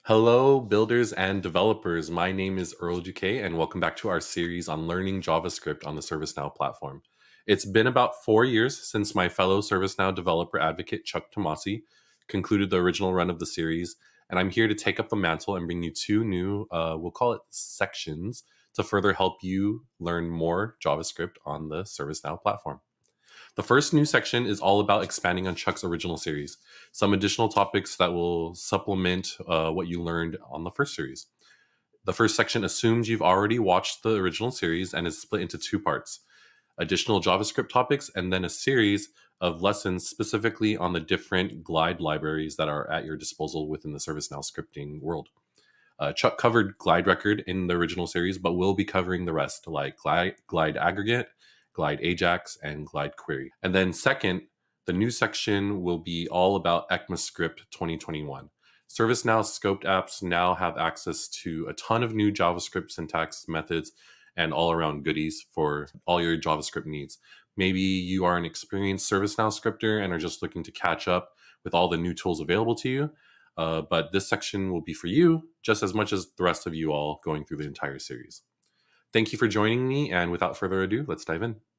Hello, builders and developers. My name is Earl Duque, and welcome back to our series on learning JavaScript on the ServiceNow platform. It's been about 4 years since my fellow ServiceNow developer advocate, Chuck Tomasi, concluded the original run of the series, and I'm here to take up the mantle and bring you two new, we'll call it sections, to further help you learn more JavaScript on the ServiceNow platform. The first new section is all about expanding on Chuck's original series, some additional topics that will supplement what you learned on the first series. The first section assumes you've already watched the original series and is split into two parts: additional JavaScript topics and then a series of lessons specifically on the different Glide libraries that are at your disposal within the ServiceNow scripting world. Chuck covered Glide Record in the original series, but we'll be covering the rest, like Glide Aggregate, Glide Ajax, and Glide Query. And then second, the new section will be all about ECMAScript 2021. ServiceNow scoped apps now have access to a ton of new JavaScript syntax methods and all-around goodies for all your JavaScript needs. Maybe you are an experienced ServiceNow scripter and are just looking to catch up with all the new tools available to you. But this section will be for you just as much as the rest of you all going through the entire series. Thank you for joining me, and without further ado, let's dive in.